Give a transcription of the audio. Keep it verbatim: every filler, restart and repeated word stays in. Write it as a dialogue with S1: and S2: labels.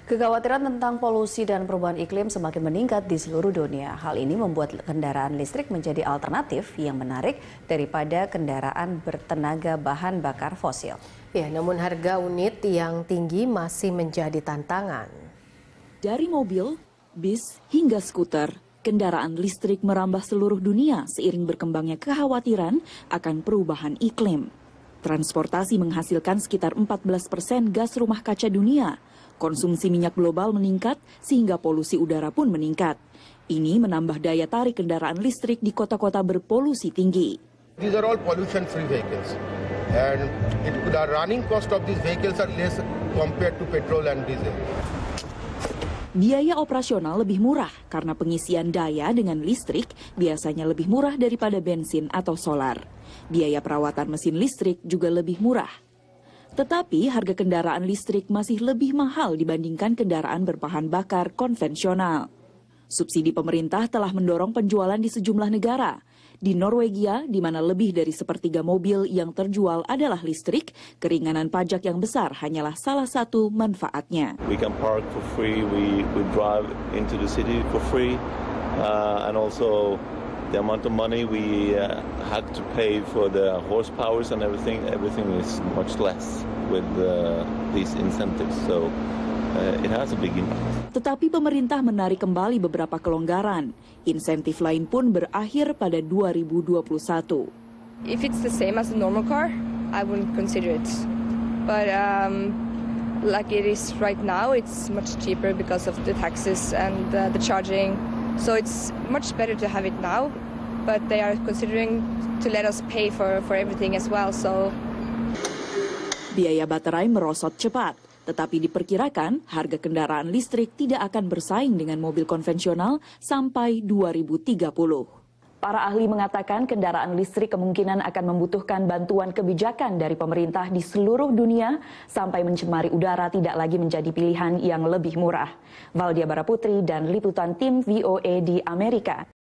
S1: Kekhawatiran tentang polusi dan perubahan iklim semakin meningkat di seluruh dunia. Hal ini membuat kendaraan listrik menjadi alternatif yang menarik daripada kendaraan bertenaga bahan bakar fosil.
S2: Ya, namun harga unit yang tinggi masih menjadi tantangan.
S3: Dari mobil, bis, hingga skuter, kendaraan listrik merambah seluruh dunia seiring berkembangnya kekhawatiran akan perubahan iklim. Transportasi menghasilkan sekitar empat belas persen gas rumah kaca dunia. Konsumsi minyak global meningkat sehingga polusi udara pun meningkat. Ini menambah daya tarik kendaraan listrik di kota-kota berpolusi tinggi.
S4: These are all pollution-free vehicles, and it, the running cost of these vehicles are less compared to petrol and diesel.
S3: Biaya operasional lebih murah karena pengisian daya dengan listrik biasanya lebih murah daripada bensin atau solar. Biaya perawatan mesin listrik juga lebih murah. Tetapi harga kendaraan listrik masih lebih mahal dibandingkan kendaraan berbahan bakar konvensional. Subsidi pemerintah telah mendorong penjualan di sejumlah negara. Di Norwegia, di mana lebih dari sepertiga mobil yang terjual adalah listrik, keringanan pajak yang besar hanyalah salah satu manfaatnya.
S5: We can park for free, we, we drive into the city for free, uh, and also the amount of money we uh, had to pay for the horsepowers and everything, everything is much less with uh, these incentives. So uh, it has a big impact.
S3: Tetapi pemerintah menarik kembali beberapa kelonggaran. Insentif lain pun berakhir pada dua ribu dua puluh satu.
S6: If it's the same as a normal car, I wouldn't consider it. But um, like it is right now, it's much cheaper because of the taxes and uh, the charging. So it's much better to have it now, but they are considering to let us pay for, for everything as well. So
S3: biaya baterai merosot cepat, tetapi diperkirakan harga kendaraan listrik tidak akan bersaing dengan mobil konvensional sampai dua ribu tiga puluh. Para ahli mengatakan kendaraan listrik kemungkinan akan membutuhkan bantuan kebijakan dari pemerintah di seluruh dunia sampai mencemari udara tidak lagi menjadi pilihan yang lebih murah. Valdia Baraputri dan liputan tim V O A di Amerika.